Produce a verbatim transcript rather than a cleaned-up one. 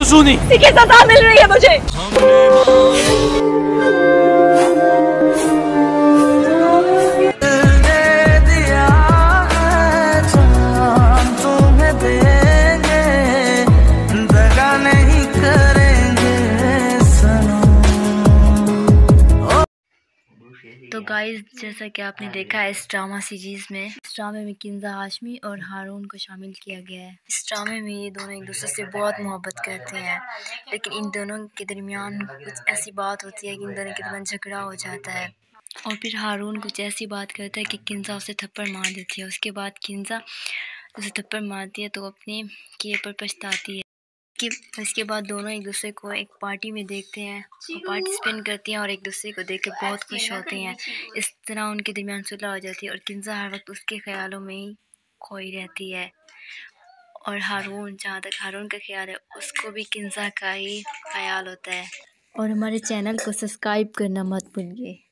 सुनी की सजा मिल रही है मुझे। तो गाइस, जैसा कि आपने देखा है इस ड्रामा सीरीज में, इस ड्रामे में किंजा हाशमी और हारून को शामिल किया गया है। इस ड्रामे में ये दोनों एक दूसरे से बहुत मोहब्बत करते हैं, लेकिन इन दोनों के दरमियान कुछ ऐसी बात होती है कि इन दोनों के दरमियान झगड़ा हो जाता है और फिर हारून कुछ ऐसी बात करता है कि किंजा उसे थप्पड़ मार देती है। उसके बाद किंजा उसे थप्पड़ मारती है तो अपने किए पर पछताती है। कि इसके बाद दोनों एक दूसरे को एक पार्टी में देखते हैं और पार्टिसिपेट करती हैं और एक दूसरे को देख कर बहुत खुश होते हैं। इस तरह उनके दरमियान सुलह हो जाती है और किंजा हर वक्त उसके ख्यालों में ही खोई रहती है। और हारून, जहाँ तक हारून का ख्याल है, उसको भी किंजा का ही ख्याल होता है। और हमारे चैनल को सब्सक्राइब करना मत भूलिए।